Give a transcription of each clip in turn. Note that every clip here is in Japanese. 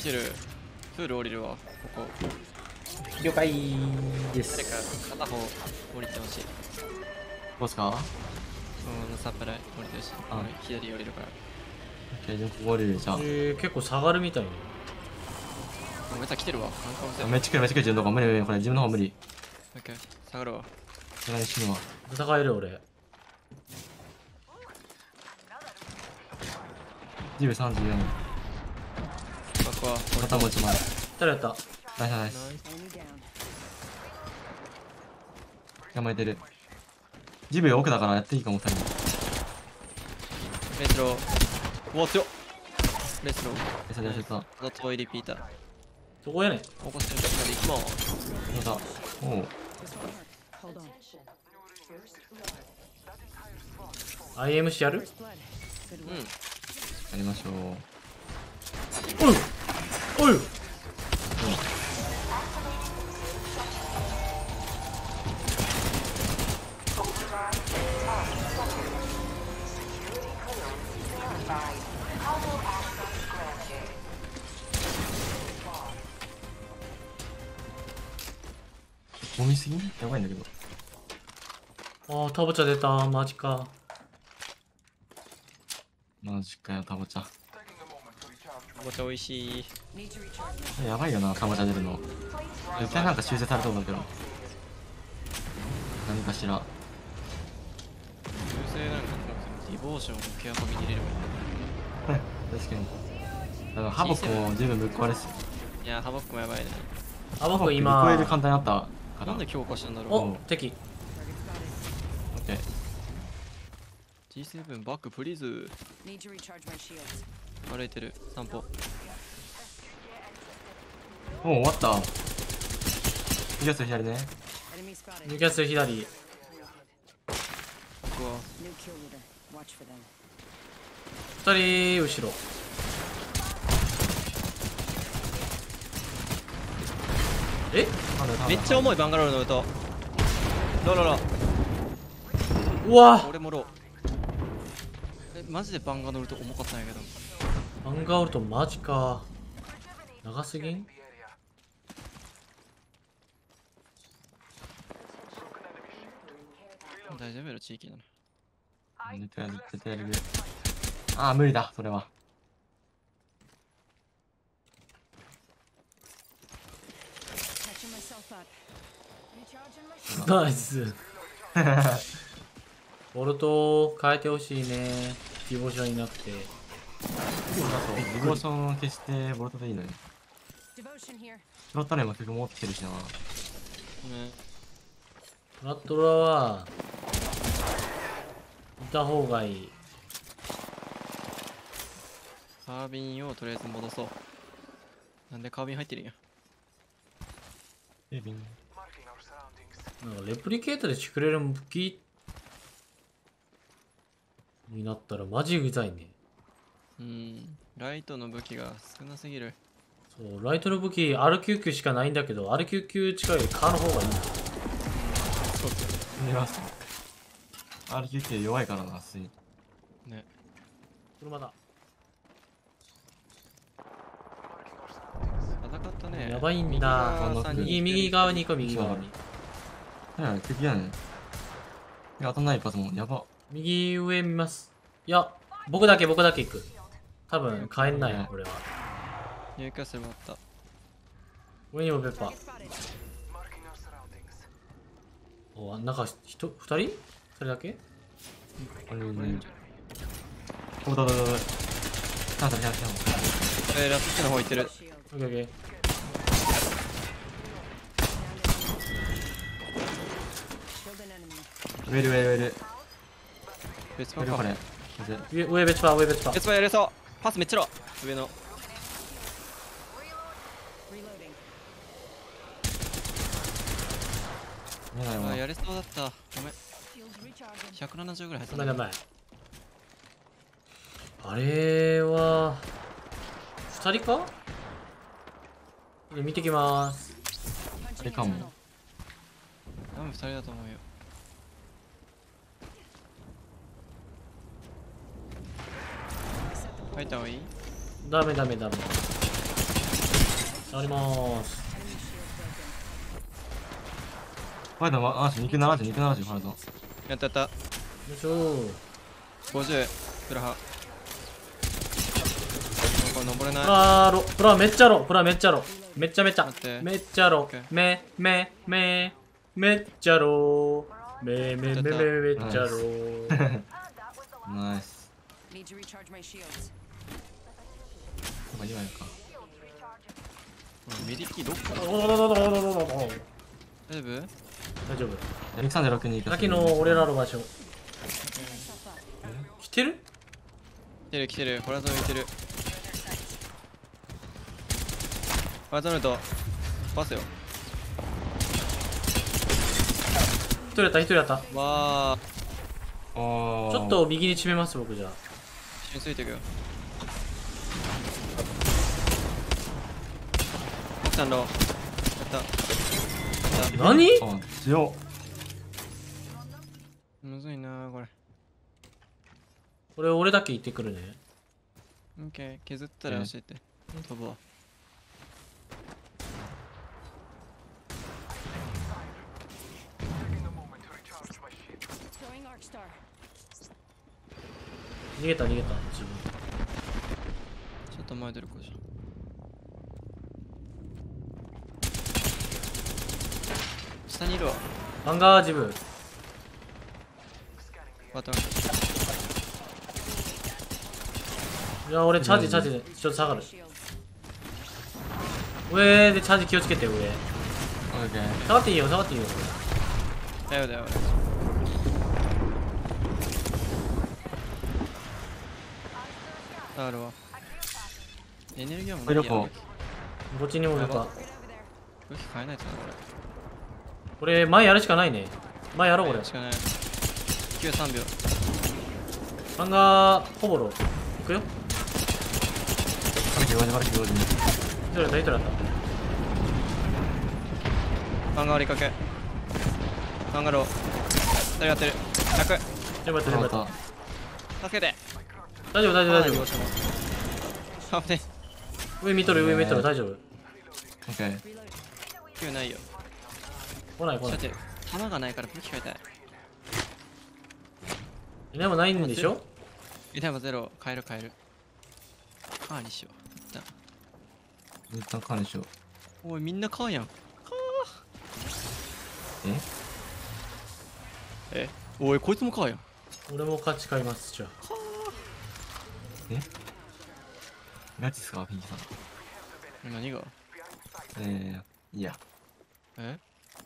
来てる。プール降りるわ、ここ。 了解で誰かす。 片方降りてほしい。 こうすか？ サプライ降りてほしい。 あ左降りるから。 オッケー、じゃあここ降りるじゃん。 結構下がるみたいね。 めっちゃ来てるわ。なんかめっちゃ来るめっちゃ来る、自分のとこ無理無理、これ自分の方無理。 オッケー、下がるわ。 それに死ぬわ。 戦える俺。 10秒34。 バックはまたもう一枚。 誰やった？ ナイスナイス。頑張れてる。10秒奥だからやっていいかも、2人。 レスロー。うわ、強っ。レスロー。 え、それやってた。 ドトイリピーター。 どこやねん。 起こしてるとこまで行きます。 また。おう。 IMC やる？ うん。 やりましょう。 おいおい。 飲みすぎやばいんだけど。 ああ、タボチャ出た。マジか。 マジかよ、タボちゃん。 おもちゃ美味しい。 やばいよな、タボちゃん出るの。絶対なんか修正されたんだけど。何かしら。 修正なんかディボーションをケアファミに入れればいい。 確かに。だからハボックも十分ぶっ壊れす。 いや、ハボックもやばいね。 あ、僕超え今る。簡単にあったから。 なんで強化したんだろう。 お、敵。 オッケー。 G7 バックプリーズ。歩いてる。散歩。 もう終わった。いきますよ、左ね。 ニューキャッスル左。 ここは二人後ろ。え？ めっちゃ重いバンガロールの歌。ロロロ。 うわ。 俺もロー。マジでバンガ乗ると重かったんやけど。 アンガールトマジか。長すぎん？ 大丈夫やろ、地域なの。 絶対やる、絶対やれる。ああ、無理だ、それは。 ナイス。ボルト変えてほしいね。ディボーションいなくて。 ディボーションを消してボルトでいいのよ。フロットレイも結局持ってきてるしな。 ね。 トラットラはいた方がいい。 カービンをとりあえず戻そう。なんでカービン入ってるんや。 エビン。 なんかレプリケートでしてくれる武器になったらマジうざいね。 ライトの武器が少なすぎる。 そう、ライトの武器 R99 しかないんだけど、R99 近いよりカーの方がいい。 そうっすよ。 見ます。RQK 弱いからな、普通に。 ね。 車だ。 戦ったね。 やばいんだ。右側に行こう、右側に。 はい、敵やねん。いや、当たんないパスもやば。 右上見ます。いや、僕だけ行く。多分帰んないよ、これは。 ニューキャッスルもあった。 上にもペッパー。お、なんか二人それだけあれね。おだ。ラストの方行ってる。 オッケーオッケー。 ウェル。 別パンか。 これ。 上別パー。 別パンやれそう。パスめっちゃろ。上の。あ、やれそうだった。ごめん。170ぐらい入ってた。 やばい。あれは2人か？見てきまーす。 あれかも。 多分2人だと思うよ。入った方がいい？ ダメ。 ありますファイトは肉70肉70ファイト。 やったやった。 よいしょ 50プラハ。これ登れない。 プラめっちゃロプラめっちゃロめっちゃめっちゃ待ってめっちゃロオッケーめっちゃロめっちゃロナイス。今やるか。 メディキ6個。 大大丈夫？ 丈夫 236に行く。 さっきの俺らの場所来てる来てる。ホラゾンいてる。ホラゾンとパスよ。 一人やったわー。 ちょっと右に締めます僕じゃあ一緒についていくよ。奥さんのやった。 何あ、強っ。 むずいなーこれ。 俺だけ行ってくるねオッケー、削ったら教えて。飛ぶわ。 逃げた自分ちょっと前出るかじゃん。下にいるわ。 ハンガー自分バトン。 いや俺チャージでちょっと下がる上でチャージ気をつけて上オッケー。 下がっていいよだよ。あるわ。エネルギーもないやん。 ここっちにもいるか武器変えないとな、これ。 これ前やるしかないね前やろうこれしかない。93秒。 ハンガーほぼろいくよマルキ同時に。 一人だったマンガー割りかけ。マンガロー。誰やってる ?100。 全部やった助けて。 大丈夫あ、危ね上見とる大丈夫オッケー。 9ないよ。 来ないだって、弾がないから武器変えたい。 でもないんでしょでもゼロ、変える。カーにしよう。 一旦管理しよう。 おい、みんなカーやん。えおい、こいつもカーやん。 俺も勝ち買いますじゃあガチっすか、ピンキさん。 何がいや。 え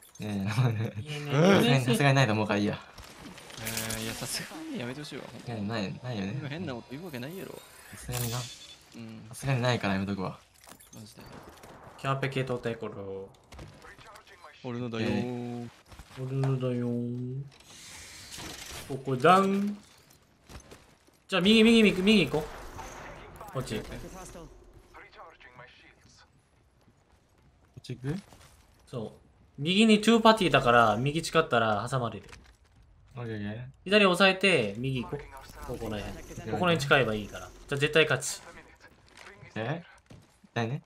さすがにないと思うからいいや。 いや、さすがにやめてほしいわ。 ないよね。 変なこと言うわけないやろ。 さすがにな。 うん、 さすがにないからやめとくわ。 マジで。 キャーペ系取ったい頃俺のだよー。 俺のだよーここダウンじゃあ右行こうこっちこっち行く？ そう右に2パティだから右誓ったら挟まれるオッケー。 左押さえて右行こうここら辺ここに近えばいいからじゃあ絶対勝ちだいね。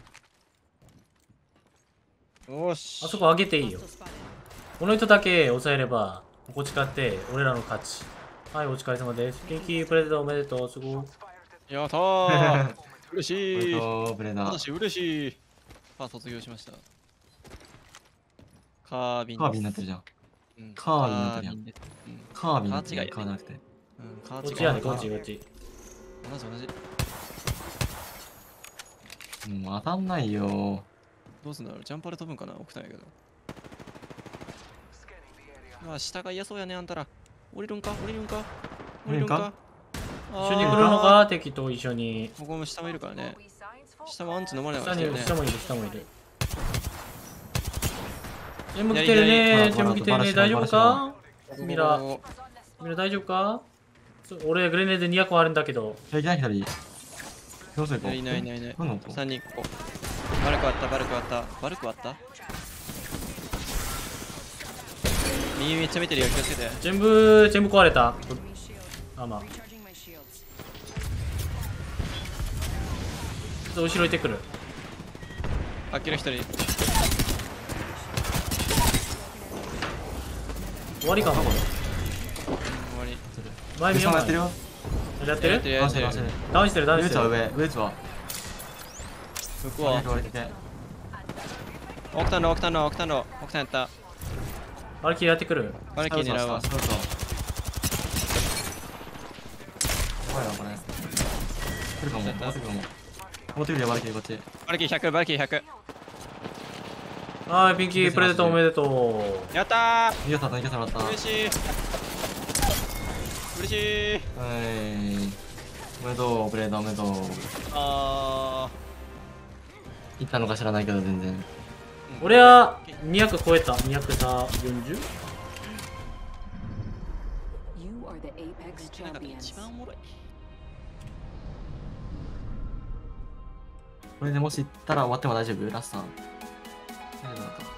よし。 あそこ上げていいよこの人だけ押さえればここ誓って俺らの勝ちはいお疲れ様です元気プレゼントおめでとうすごいやったー嬉しいブレーダー。 私嬉しい卒業しました。カービンカービンになってるじゃん。カービンになってるやん。カービンになってる。カーじゃなくて。 カーこっちやねこっち同じ。 もう当たんないよ。 どうすんだろう、ジャンパーで飛ぶんかな、奥さんやけど。下が嫌そうやね、あんたら。降りるんか一緒に来るのか敵と一緒にここも下もいるからね。下もアンチ飲まれなかったよね。 下もいる全部来てるね大丈夫かミラ大丈夫か俺グレネード200個あるんだけど左。どうするか。 いない。3人ここ。バルクあった右めっちゃ見てるよ、気をつけて。 全部壊れたあまあちょっと後ろ行ってくるあっきる一人。 終わりかなこれ。 終わり。 前見よう。 やってるよ。 やってるダウンしてる、ダウンしてる。 ダウンしてるダウンウエツはしてる。 上、ウエツは。 向こうは割りかけ。 オクタンロオクタンロオクタンロオクタンやった。 バルキリーやってくる。 バルキー狙うわ。 そうそう。怖いな、これ。来るかも、持ってくるかも。持ってくるよ、バルキリーこっち。 バルキー100、バルキー100。 はい、ピンキープレゼントおめでとう。 やった逃げた、逃げた、もらった。 ー。嬉しい。嬉しい。 はい。おめでとう、プレートおめでとう。 あ行ったのか知らないけど、全然。 ー。 俺は200超えた。240？ なんか一番おもろい。 これでもし行ったら終わっても大丈夫ラスト。大丈夫だった。